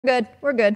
Good. We're good.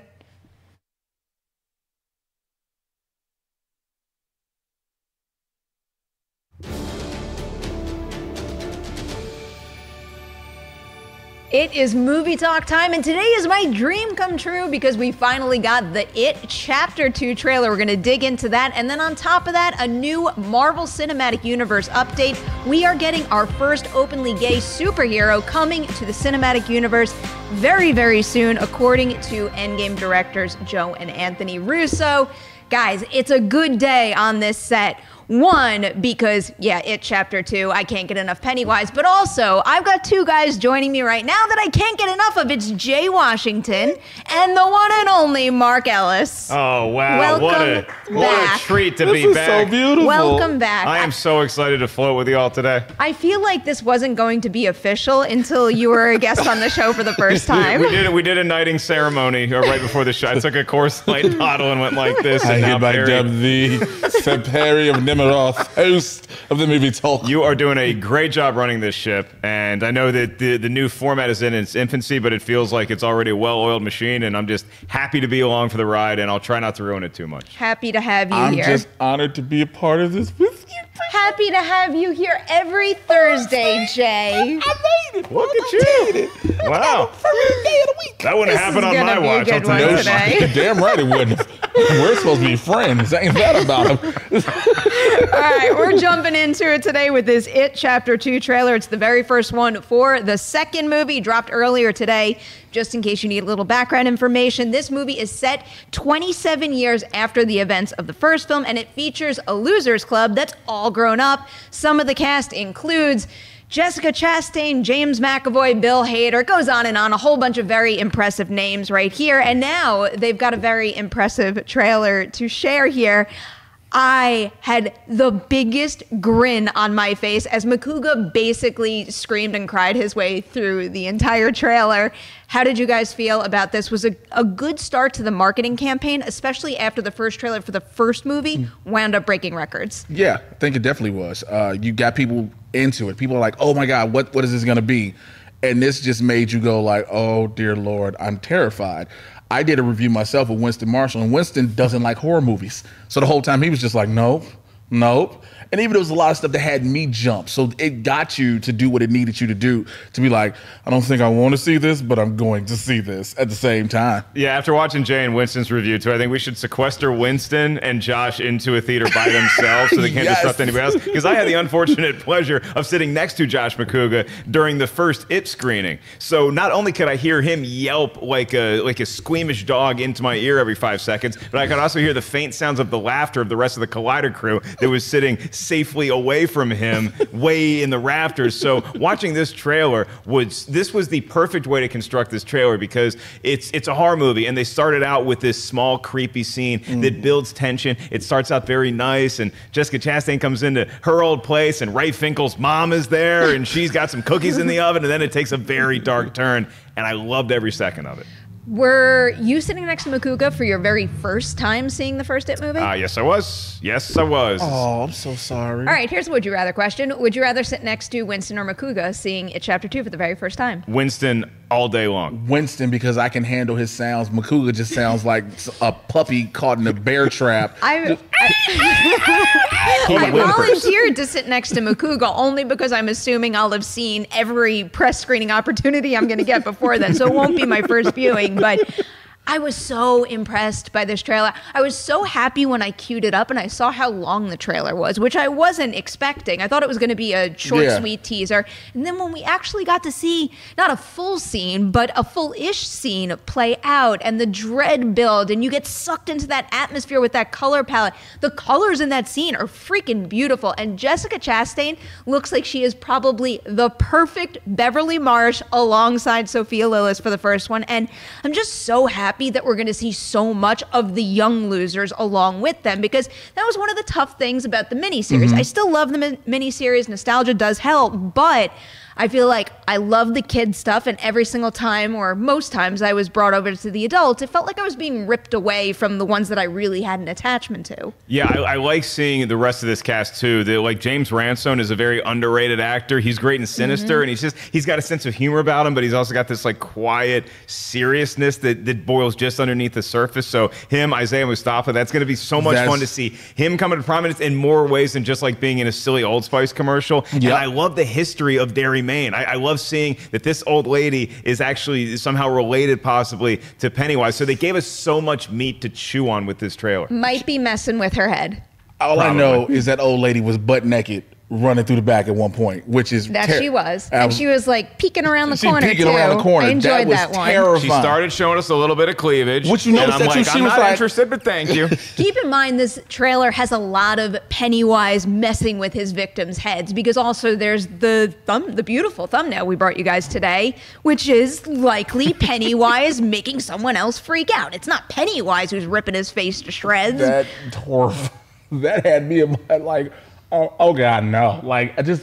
It is movie talk time, and today is my dream come true because we finally got the It Chapter 2 trailer. We're going to dig into that, and then on top of that, a new Marvel Cinematic Universe update. We are getting our first openly gay superhero coming to the cinematic universe very, very soon, according to Endgame directors Joe and Anthony Russo. Guys, it's a good day on this set. One, because, yeah, It Chapter 2, I can't get enough Pennywise, but also, I've got two guys joining me right now that I can't get enough of. It's Jay Washington and the one and only Mark Ellis. Oh, wow. What a treat to be back. This is so beautiful. Welcome back. I am so excited to float with you all today. I feel like this wasn't going to be official until you were a guest on the show for the first time. We did a knighting ceremony right before the show. I took a Coors Light bottle and went like this. I hereby dub thee Perri Nemiroff, host of the movie talk. You are doing a great job running this ship, and I know that the new format is in its infancy, but it feels like it's already a well-oiled machine, and I'm just happy to be along for the ride, and I'll try not to ruin it too much. Happy to have you here. I'm just honored to be a part of this with you. Happy to have you here every Thursday, Jay. I made it. Look at you. Wow. First day of the week. That wouldn't happen on my watch. I'll tell you today. Damn right it wouldn't. We're supposed to be friends. Ain't that about him? All right, we're jumping into it today with this It Chapter 2 trailer. It's the very first one for the second movie, dropped earlier today. Just in case you need a little background information, this movie is set 27 years after the events of the first film, and it features a losers club that's all grown up. Some of the cast includes Jessica Chastain, James McAvoy, Bill Hader. It goes on and on, a whole bunch of very impressive names right here. And now they've got a very impressive trailer to share here. I had the biggest grin on my face as Makuga basically screamed and cried his way through the entire trailer. How did you guys feel about this? Was a good start to the marketing campaign, especially after the first trailer for the first movie wound up breaking records? Yeah, I think it definitely was. You got people into it. People are like, oh my God, what is this going to be? And this just made you go like, oh dear Lord, I'm terrified. I did a review myself with Winston Marshall, and Winston doesn't like horror movies. So the whole time he was just like, nope, nope. And even there was a lot of stuff that had me jump. So it got you to do what it needed you to do, to be like, I don't think I want to see this, but I'm going to see this at the same time. Yeah, after watching Jay and Winston's review too, I think we should sequester Winston and Josh into a theater by themselves so they can't disrupt anybody else. Because I had the unfortunate pleasure of sitting next to Josh Makuga during the first It screening. So not only could I hear him yelp like a squeamish dog into my ear every 5 seconds, but I could also hear the faint sounds of the laughter of the rest of the Collider crew that was sitting safely away from him, way in the rafters. So watching this trailer was the perfect way to construct this trailer, because it's a horror movie, and they started out with this small creepy scene that builds tension. It starts out very nice, and Jessica Chastain comes into her old place, and Ray Finkel's mom is there, and she's got some cookies in the oven, and then it takes a very dark turn, and I loved every second of it. Were you sitting next to Makuga for your very first time seeing the first It movie? Yes, I was. Yes, I was. Oh, I'm so sorry. All right, here's a would you rather question. Would you rather sit next to Winston or Makuga seeing It Chapter 2 for the very first time? Winston all day long. Winston, because I can handle his sounds. Makuga just sounds like a puppy caught in a bear trap. I volunteered to sit next to Makuga only because I'm assuming I'll have seen every press screening opportunity I'm going to get before then, so it won't be my first viewing. But I was so impressed by this trailer. I was so happy when I queued it up and I saw how long the trailer was, which I wasn't expecting. I thought it was going to be a short, sweet teaser. And then when we actually got to see not a full scene, but a full-ish scene play out, and the dread build, and you get sucked into that atmosphere with that color palette. The colors in that scene are freaking beautiful. And Jessica Chastain looks like she is probably the perfect Beverly Marsh alongside Sophia Lillis for the first one. And I'm just so happy that we're going to see so much of the young losers along with them, because that was one of the tough things about the miniseries. I still love the miniseries. Nostalgia does help, but I feel like I love the kid stuff, and every single time, or most times I was brought over to the adults, it felt like I was being ripped away from the ones that I really had an attachment to. Yeah, I like seeing the rest of this cast too. Like James Ransone is a very underrated actor. He's great in Sinister, and he's got a sense of humor about him, but he's also got this like quiet seriousness that boils just underneath the surface. So him, Isaiah Mustafa, that's going to be so much fun to see him come into prominence in more ways than just like being in a silly Old Spice commercial. Yep. And I love the history of Dairy Maine. I love seeing that this old lady is actually somehow related possibly to Pennywise. So they gave us so much meat to chew on with this trailer. Might be messing with her head. All I know is that old lady was butt naked running through the back at one point, which is she was. And she was like peeking around the corner peeking around the corner. I enjoyed that one. Terrifying. She started showing us a little bit of cleavage. Which you noticed that she was not interested, but thank you. Keep in mind, this trailer has a lot of Pennywise messing with his victims' heads, because also there's the beautiful thumbnail we brought you guys today, which is likely Pennywise making someone else freak out. It's not Pennywise who's ripping his face to shreds. That had me in my like. Oh God, no! Like the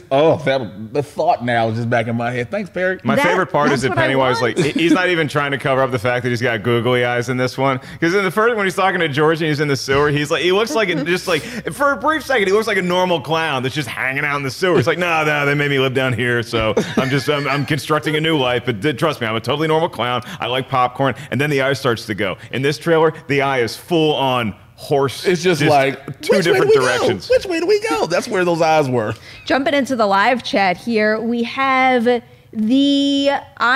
thought now is just back in my head. Thanks, Perry. My favorite part is that Pennywise, like, he's not even trying to cover up the fact that he's got googly eyes in this one. Because in the first, when he's talking to George and he's in the sewer, he looks like just like for a brief second, he looks like a normal clown that's just hanging out in the sewer. It's like, no, they made me live down here, so I'm constructing a new life. But trust me, I'm a totally normal clown. I like popcorn, and then the eye starts to go. In this trailer, the eye is full on horse. It's just like two different directions. Which way do we go? That's where those eyes were. Jumping into the live chat here, we have the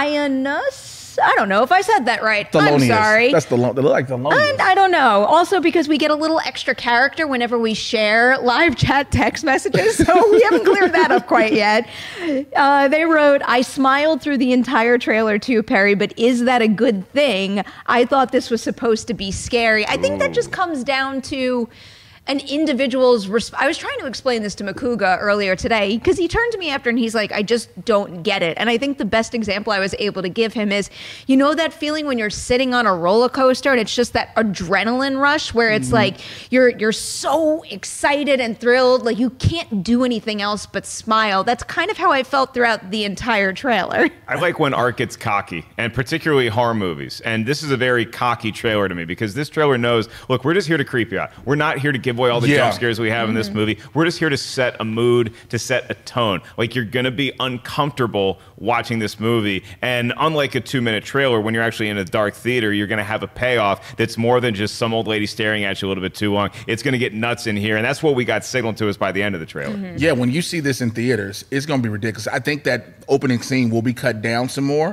Ionus. I don't know if I said that right. Thelonious. I'm sorry. That's they look like Thelonious. I don't know. Also, because we get a little extra character whenever we share live chat text messages, so we haven't cleared that up quite yet. They wrote, I smiled through the entire trailer too, Perry, but is that a good thing? I thought this was supposed to be scary. I think that just comes down to an individual's I was trying to explain this to Makuga earlier today, because he turned to me after and he's like, I just don't get it. And I think the best example I was able to give him is, you know that feeling when you're sitting on a roller coaster and it's just that adrenaline rush where it's like you're so excited and thrilled, like you can't do anything else but smile. That's kind of how I felt throughout the entire trailer. I like when art gets cocky, and particularly horror movies. And this is a very cocky trailer to me, because this trailer knows, look, we're just here to creep you out. We're not here to give away all the jump scares we have in this movie. We're just here to set a mood, to set a tone. Like, you're going to be uncomfortable watching this movie. And unlike a 2-minute trailer, when you're actually in a dark theater, you're going to have a payoff that's more than just some old lady staring at you a little bit too long. It's going to get nuts in here. And that's what we got signaled to us by the end of the trailer. Yeah, when you see this in theaters, it's going to be ridiculous. I think that opening scene will be cut down some more.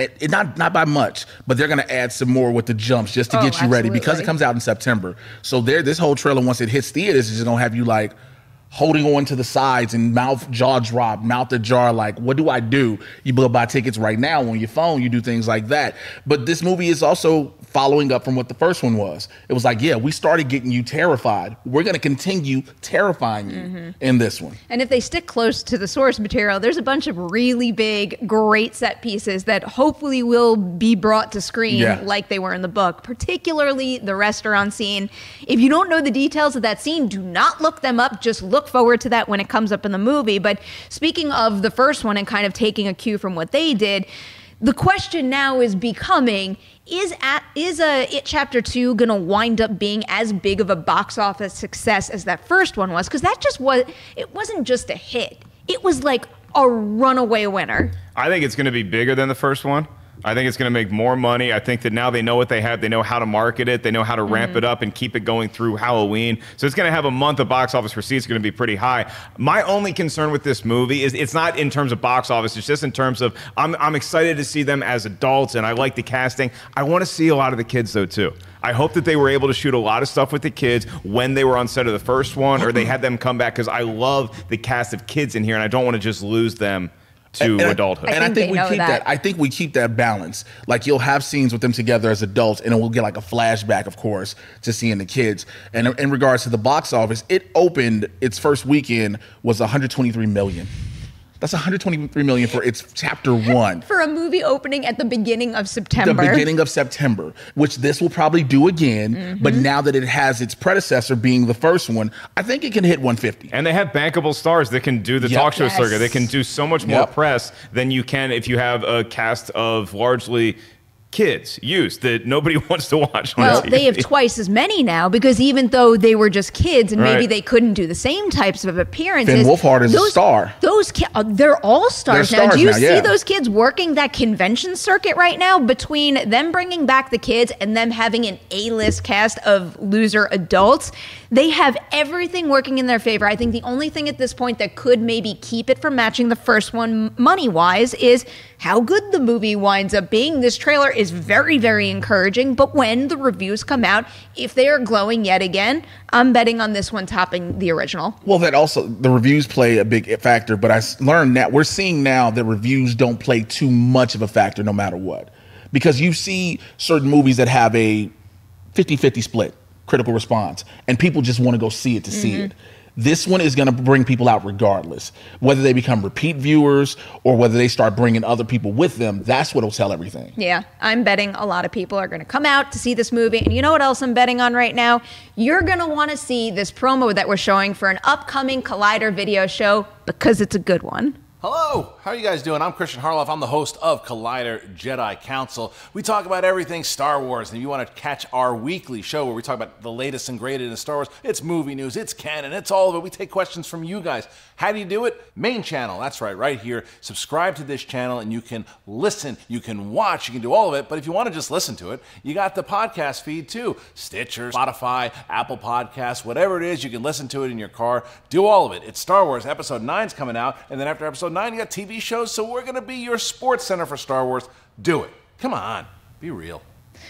Not by much, but they're going to add some more with the jumps just to get you ready, because it comes out in September. So this whole trailer, once it hits theaters, is just going to have you like holding on to the sides and jaw drop, mouth ajar, like, what do I do? You buy tickets right now on your phone, you do things like that. But this movie is also following up from what the first one was. It was like, yeah, we started getting you terrified. We're going to continue terrifying you in this one. And if they stick close to the source material, there's a bunch of really big, great set pieces that hopefully will be brought to screen like they were in the book, particularly the restaurant scene. If you don't know the details of that scene, do not look them up. Just look forward to that when it comes up in the movie. But speaking of the first one and kind of taking a cue from what they did, the question now is becoming, is It Chapter 2 going to wind up being as big of a box office success as that first one was? Because that it wasn't just a hit. It was like a runaway winner. I think it's going to be bigger than the first one. I think it's going to make more money. I think that now they know what they have. They know how to market it. They know how to ramp it up and keep it going through Halloween. So it's going to have a month of box office receipts going to be pretty high. My only concern with this movie is it's not in terms of box office. It's just in terms of I'm excited to see them as adults, and I like the casting. I want to see a lot of the kids, though, too. I hope that they were able to shoot a lot of stuff with the kids when they were on set of the first one, or they had them come back, because I love the cast of kids in here, and I don't want to just lose them to adulthood. And I think we keep that. I think we keep that balance. Like, you'll have scenes with them together as adults, and we'll get like a flashback, of course, to seeing the kids. And in regards to the box office, it opened, its first weekend was 123 million. That's $123 million for its chapter 1. For a movie opening at the beginning of September. The beginning of September, which this will probably do again. But now that it has its predecessor being the first one, I think it can hit 150. And they have bankable stars that can do the talk show circuit. They can do so much more press than you can if you have a cast of largely kids, youth that nobody wants to watch on TV. They have twice as many now because even though they were just kids and maybe they couldn't do the same types of appearances. Finn Wolfhard is a star. Those kids, they're all stars now. Do you see those kids working that convention circuit right now? Between them bringing back the kids and them having an A-list cast of loser adults, they have everything working in their favor. I think the only thing at this point that could maybe keep it from matching the first one money-wise is how good the movie winds up being. This trailer is very, very encouraging, but when the reviews come out, if they are glowing yet again, I'm betting on this one topping the original. Well, that also, the reviews play a big factor, but I learned that we're seeing now that reviews don't play too much of a factor no matter what. Because you see certain movies that have a 50-50 split, critical response, and people just want to go see it to see it. This one is going to bring people out regardless. Whether they become repeat viewers or whether they start bringing other people with them, that's what will tell everything. Yeah, I'm betting a lot of people are going to come out to see this movie. And you know what else I'm betting on right now? You're going to want to see this promo that we're showing for an upcoming Collider video show because it's a good one. Hello, how are you guys doing? I'm Christian Harloff. I'm the host of Collider Jedi Council. We talk about everything Star Wars, and if you want to catch our weekly show where we talk about the latest and greatest in Star Wars, it's movie news, it's canon, it's all of it. We take questions from you guys. How do you do it? Main channel, that's right here. Subscribe to this channel, and you can listen, you can watch, you can do all of it, but if you want to just listen to it, you got the podcast feed too. Stitcher, Spotify, Apple Podcasts, whatever it is, you can listen to it in your car. Do all of it. It's Star Wars. Episode 9's coming out, and then after Episode 9, you got TV shows, so we're going to be your sports center for Star Wars. Do it. Come on. Be real.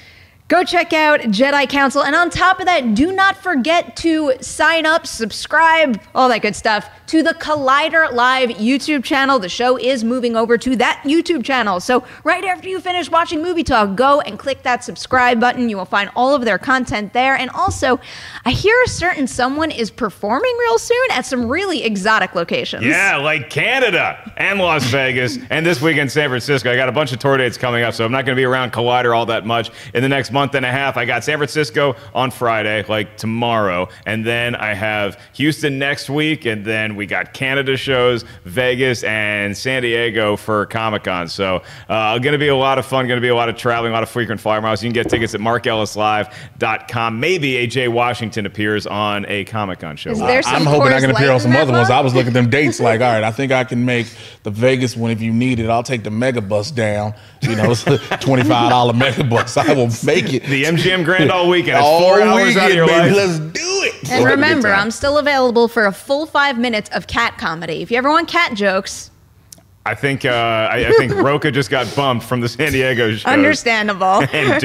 Go check out Jedi Council. And on top of that, do not forget to sign up, subscribe, all that good stuff to the Collider Live YouTube channel. The show is moving over to that YouTube channel. So right after you finish watching Movie Talk, go and click that subscribe button. You will find all of their content there. And also, I hear a certain someone is performing real soon at some really exotic locations. Yeah, like Canada and Las Vegas and this weekend San Francisco. I got a bunch of tour dates coming up, so I'm not going to be around Collider all that much in the next month and a half. I got San Francisco on Friday, like tomorrow, and then I have Houston next week, and then we got Canada shows, Vegas, and San Diego for Comic-Con. So going to be a lot of fun, going to be a lot of traveling, a lot of frequent flyer miles. You can get tickets at markellislive.com. Maybe AJ Washington appears on a Comic-Con show. I'm hoping I can appear on some other ones. I was looking at them dates like, all right, I think I can make the Vegas one if you need it. I'll take the Megabus down. You know, it's a $25 Megabus. I will make it. The MGM Grand all weekend. It's 4 hours out of your life. Let's do it. And remember, I'm still available for a full 5 minutes of cat comedy. If you ever want cat jokes. I think Roka just got bumped from the San Diego show. Understandable. And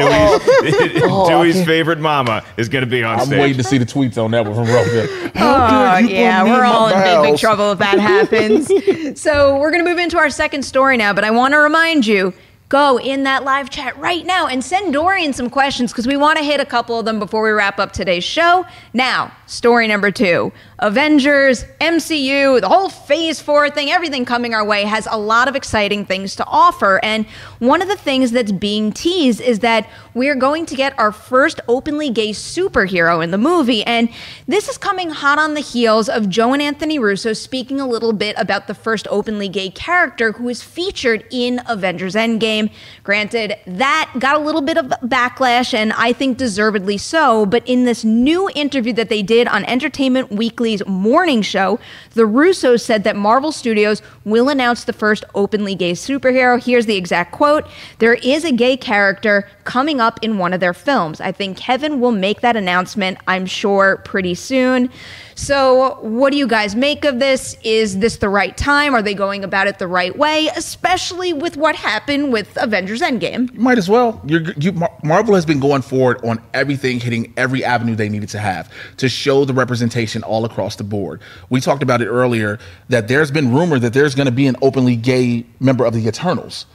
Dewey's favorite mama is going to be on stage. I'm waiting to see the tweets on that one from Roka. Oh, yeah, we're all in big trouble if that happens. So we're going to move into our second story now, but I want to remind you, go in that live chat right now and send Dorian some questions because we want to hit a couple of them before we wrap up today's show. Now, story number 2. Avengers, MCU, the whole Phase 4 thing, everything coming our way has a lot of exciting things to offer. And one of the things that's being teased is that we're going to get our first openly gay superhero in the movie. And this is coming hot on the heels of Joe and Anthony Russo speaking a little bit about the first openly gay character who is featured in Avengers Endgame. Granted, that got a little bit of backlash, and I think deservedly so. But in this new interview that they did on Entertainment Weekly's morning show, the Russos said that Marvel Studios will announce the first openly gay superhero. Here's the exact quote. "There is a gay character coming up in one of their films. I think Kevin will make that announcement, I'm sure, pretty soon." So what do you guys make of this? Is this the right time? Are they going about it the right way? Especially with what happened with Avengers Endgame. Might as well. Marvel has been going forward on everything, hitting every avenue they needed to have to show the representation all across the board. We talked about it earlier that there's been rumor that there's going to be an openly gay member of the Eternals.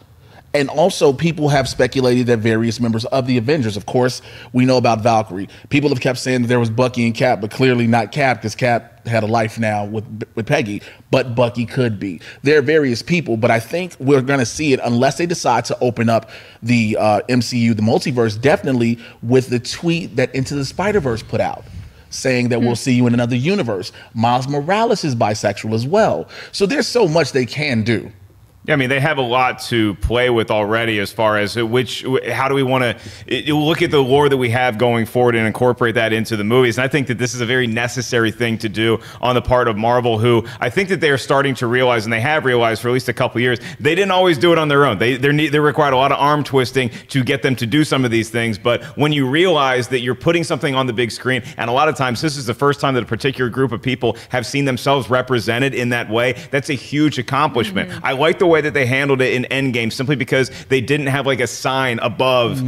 And also, people have speculated that various members of the Avengers, of course, we know about Valkyrie. People have kept saying that there was Bucky and Cap, but clearly not Cap, because Cap had a life now with Peggy, but Bucky could be. There are various people, but I think we're going to see it unless they decide to open up the MCU, the multiverse, definitely with the tweet that Into the Spider-Verse put out, saying that we'll see you in another universe. Miles Morales is bisexual as well. So there's so much they can do. Yeah, I mean, they have a lot to play with already as far as how do we want to look at the lore that we have going forward and incorporate that into the movies. And I think that this is a very necessary thing to do on the part of Marvel, who I think that they're starting to realize, and they have realized for at least a couple of years, they didn't always do it on their own. They required a lot of arm twisting to get them to do some of these things. But when you realize that you're putting something on the big screen, and a lot of times this is the first time that a particular group of people have seen themselves represented in that way, that's a huge accomplishment. I like the way that they handled it in Endgame, simply because they didn't have like a sign above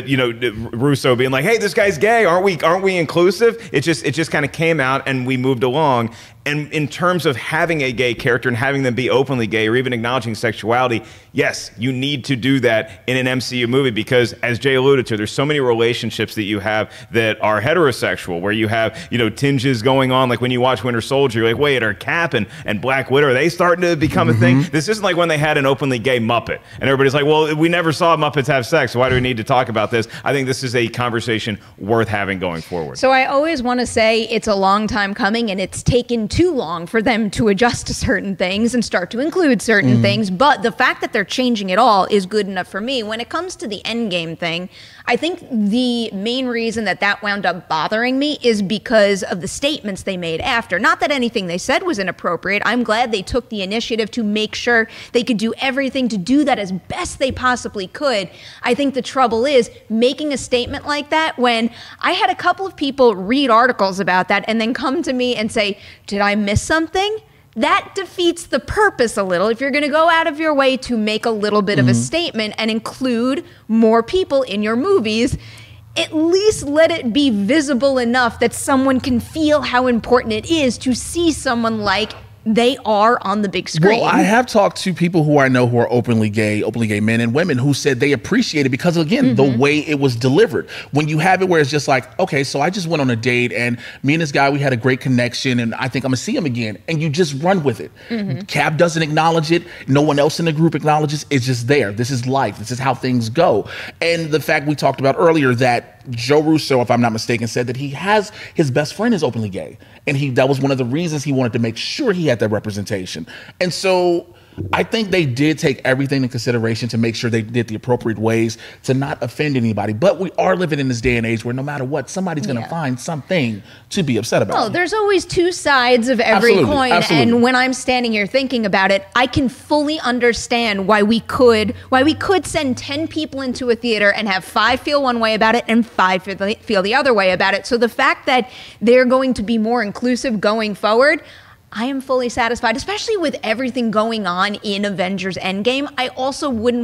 Russo being like, "Hey, this guy's gay. Aren't we inclusive?" It just kind of came out and we moved along. And in terms of having a gay character and having them be openly gay or even acknowledging sexuality, yes, you need to do that in an MCU movie, because as Jay alluded to, there's so many relationships that you have that are heterosexual, where you have, tinges going on. Like when you watch Winter Soldier, you're like, wait, are Cap and Black Widow, are they starting to become a thing? This isn't like when they had an openly gay Muppet and everybody's like, well, we never saw Muppets have sex, so why do we need to talk about this? I think this is a conversation worth having going forward. So I always want to say it's a long time coming, and it's taken too long for them to adjust to certain things and start to include certain things. But the fact that they're changing it all is good enough for me. When it comes to the Endgame thing, I think the main reason that wound up bothering me is because of the statements they made after. Not that anything they said was inappropriate. I'm glad they took the initiative to make sure they could do everything to do that as best they possibly could. I think the trouble is making a statement like that when I had a couple of people read articles about that and then come to me and say, did I miss something? That defeats the purpose a little. If you're going to go out of your way to make a little bit of a statement and include more people in your movies, at least let it be visible enough that someone can feel how important it is to see someone like they are on the big screen. Well, I have talked to people who I know who are openly gay men and women, who said they appreciate it because, again, the way it was delivered. When you have it where it's just like, okay, so I just went on a date and me and this guy, we had a great connection and I think I'm gonna see him again. And you just run with it. Cap doesn't acknowledge it. No one else in the group acknowledges. It's just there. This is life. This is how things go. And the fact we talked about earlier that Joe Russo, if I'm not mistaken, said that he has his best friend is openly gay. And that was one of the reasons he wanted to make sure he had that representation. And so I think they did take everything into consideration to make sure they did the appropriate ways to not offend anybody. But we are living in this day and age where no matter what, somebody's going to find something to be upset about. Well, there's always two sides of every coin. And when I'm standing here thinking about it, I can fully understand why we could send 10 people into a theater and have 5 feel one way about it and 5 feel the other way about it. So the fact that they're going to be more inclusive going forward, I am fully satisfied, especially with everything going on in Avengers Endgame. I also would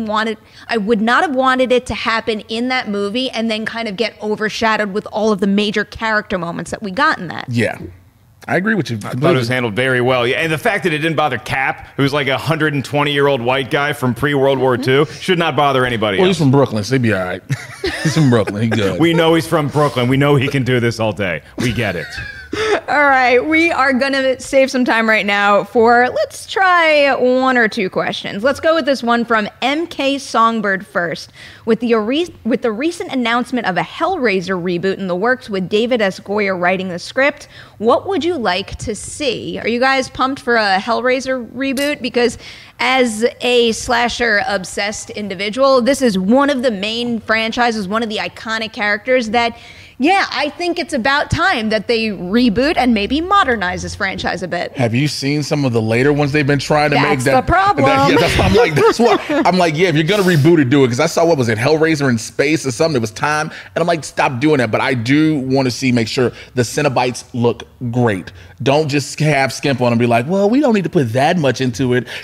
not have wanted it to happen in that movie and then kind of get overshadowed with all of the major character moments that we got in that. Yeah. I agree with you. I thought it was handled very well. Yeah, and the fact that it didn't bother Cap, who's like a 120-year-old white guy from pre-World War II, should not bother anybody else. He's from Brooklyn, so he'd be all right. He's from Brooklyn. He's good. We know he's from Brooklyn. We know he can do this all day. We get it. All right, we are going to save some time right now for, let's try 1 or 2 questions. Let's go with this one from MK Songbird first. With the recent announcement of a Hellraiser reboot in the works with David S. Goyer writing the script, what would you like to see? Are you guys pumped for a Hellraiser reboot? Because as a slasher-obsessed individual, this is one of the main franchises, one of the iconic characters that, yeah, I think it's about time that they reboot and maybe modernize this franchise a bit. Have you seen some of the later ones they've been trying to make? That's the problem. That's what I'm like. That's what I'm like. Yeah, if you're gonna reboot it, do it. Because I saw, what was it, Hellraiser in space or something? It was time, and I'm like, stop doing that. But I do want to make sure the Cenobites look great. Don't just have skimp on and be like, well, we don't need to put that much into it because we're gonna put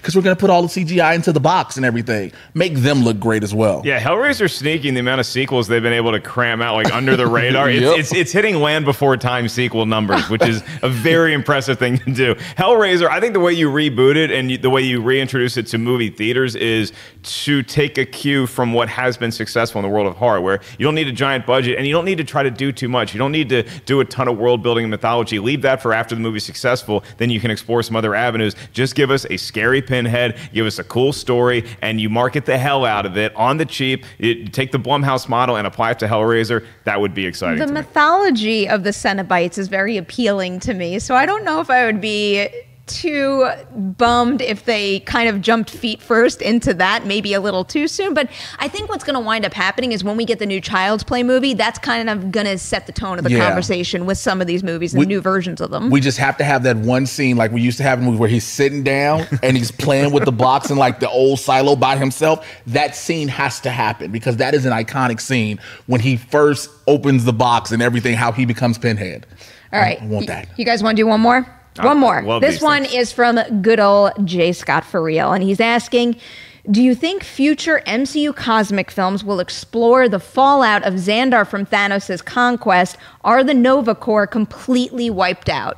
put all the CGI into the box and everything. Make them look great as well. Yeah, Hellraiser's sneaky in the amount of sequels they've been able to cram out like under the radar. It's hitting Land Before Time sequel numbers, which is a very impressive thing to do. Hellraiser, I think the way you reboot it and the way you reintroduce it to movie theaters is to take a cue from what has been successful in the world of horror, where you don't need a giant budget and you don't need to try to do too much. You don't need to do a ton of world building and mythology. Leave that for after the movie's successful. Then you can explore some other avenues. Just give us a scary Pinhead, give us a cool story, and you market the hell out of it on the cheap. Take the Blumhouse model and apply it to Hellraiser. That would be exciting. The mythology of the Cenobites is very appealing to me, so I don't know if I would be too bummed if they kind of jumped feet first into that, maybe a little too soon. But I think what's going to wind up happening is when we get the new Child's Play movie, that's kind of going to set the tone of the conversation with some of these movies and new versions of them. We just have to have that one scene like we used to have in movies where he's sitting down and he's playing with the box in like the old silo by himself. That scene has to happen because that is an iconic scene when he first opens the box and everything, how he becomes Pinhead. All right. I want that. You guys want to do one more? One more. This one is from good old J. Scott for real, and he's asking, do you think future MCU cosmic films will explore the fallout of Xandar from Thanos' conquest? Are the Nova Corps completely wiped out?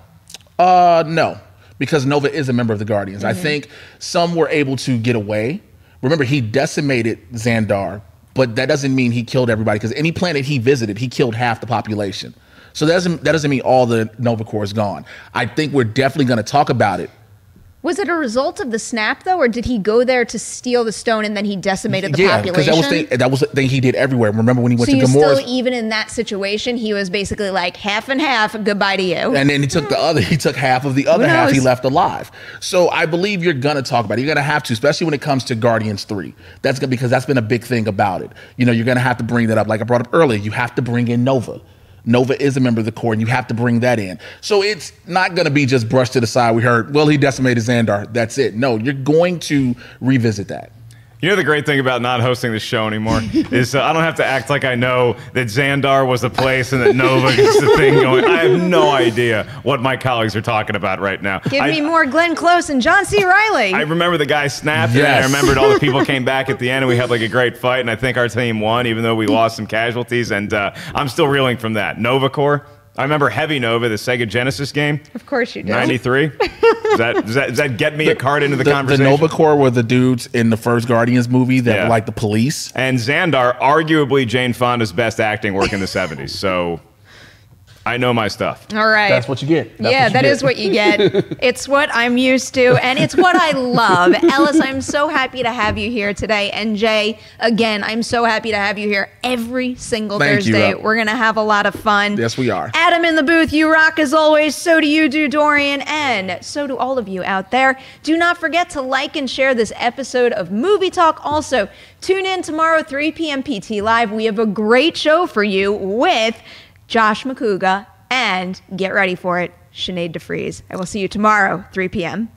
No, because Nova is a member of the Guardians. I think some were able to get away. Remember, he decimated Xandar, but that doesn't mean he killed everybody, because any planet he visited, he killed half the population. So that doesn't mean all the Nova Corps is gone. I think we're definitely going to talk about it. Was it a result of the snap, though, or did he go there to steal the stone and then he decimated the population? Yeah, because that was the thing he did everywhere. Remember when he went to Gamora's? So still, even in that situation, he was basically like half and half, goodbye to you. And then he took half of the other half he left alive. So I believe you're going to talk about it. You're going to have to, especially when it comes to Guardians 3. Because that's been a big thing about it. You know, you're going to have to bring that up. Like I brought up earlier, you have to bring in Nova. Nova is a member of the Corps, and you have to bring that in. So it's not going to be just brushed to the side. We heard, well, he decimated Xandar. That's it. No, you're going to revisit that. You know the great thing about not hosting the show anymore is I don't have to act like I know that Xandar was the place and that Nova is the thing going. I have no idea what my colleagues are talking about right now. Give me more Glenn Close and John C. Reilly. I remember the guy snapped, and I remembered all the people came back at the end, and we had like a great fight, and I think our team won, even though we lost some casualties, and I'm still reeling from that. Nova Corps. I remember Heavy Nova, the Sega Genesis game. Of course you do. 93. Does that get me a card into the conversation? The Nova Corps were the dudes in the first Guardians movie that were like the police. And Xandar, arguably Jane Fonda's best acting work in the 70s. So I know my stuff. All right. That's what you get. That is what you get. It's what I'm used to, and it's what I love. Ellis, I'm so happy to have you here today. And Jay, again, I'm so happy to have you here every single Thursday. We're going to have a lot of fun. Yes, we are. Adam in the booth, you rock as always. So do you, Dorian, and so do all of you out there. Do not forget to like and share this episode of Movie Talk. Also, tune in tomorrow, 3 p.m. PT Live. We have a great show for you with Josh McCouga, and get ready for it, Sinead DeFries. I will see you tomorrow, 3 p.m.